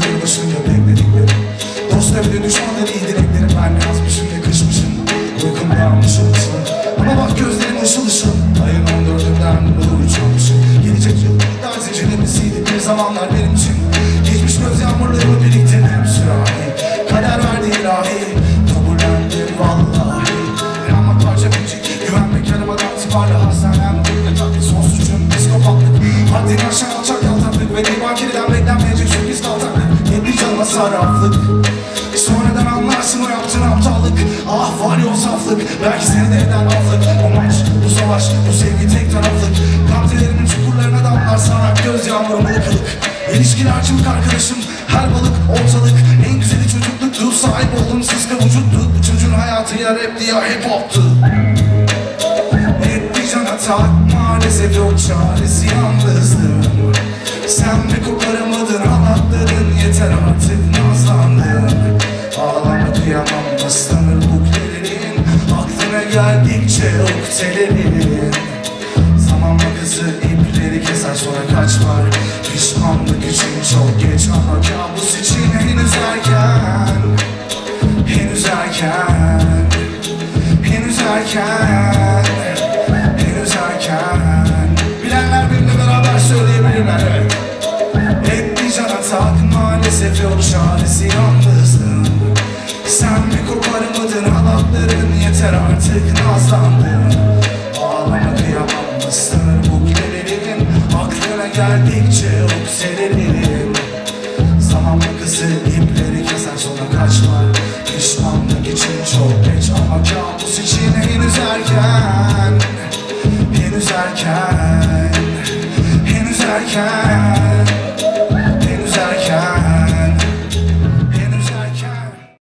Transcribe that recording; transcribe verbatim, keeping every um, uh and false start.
yanı başında beklediklerim. Dost evde düşmanlar iyi dileklerim. Ben ne yazmışım ne kışmışım, uykum dalmışım ışın. Ama bak gözlerim ışıl ışıl. Ayın on dördünden doğru çalmışım. Gelecek yıl dar zincirlemesiydi bir zamanlar benim için. Geçmiş göz yağmurlarımı biriktirdim sürahi. Kader verdi ilahi, kabullendim vallahi. İnanmak parça küçük, güvenmek yaramadan tiparlı hastanem. Ve son suçum psikopatlık, haddini aşan alçak yaltaklık. Ve divan kiriden beklenmeyecek sürpriz kaltaklık. Yetli canıma sarraflık, sonradan anlarsın o yaptığın aptallık. Ah var ya o saflık, belki seni de eden aflık. O maç, bu savaş, bu sevgi tek taraflık. Gamzelerimin çukurlarına damlar sarak göz yağmurum ılıkılık. İlişkiler çabuk arkadaşım, her balık ortalık. En güzeli çocukluktu, sahip oldum sıska vücuttu. Bu çocuğun hayatı ya rapti ya hip hoptu. Etti cana tak, maalesef yok çaresi yalnızdım. Sen mi koparamadın halatların, yeter artık nazlandın. Ağlama kıyamam, ıslanır buklerin. Aklına geldikçe oktelerin. Zaman makası ipleri keser sonra kaçlar. Pişmanlık için çok geç ama kabus için henüz erken. Henüz erken. Henüz erken. Henüz erken. Bilenler benimle beraber söyleyebilirler, evet. Etti cana tak, maalesef yok çaresi yalnızdım. Sen mi koparamadın halatların, yeter artık nazlandın. Ağlama kıyamam, ıslanır buklerin. Aklına geldikçe okselerin. Zaman makası ipleri keser sonra kaçma. Pişmanlık için çok geç ama kabus için henüz erken. Henüz erken. Henüz erken.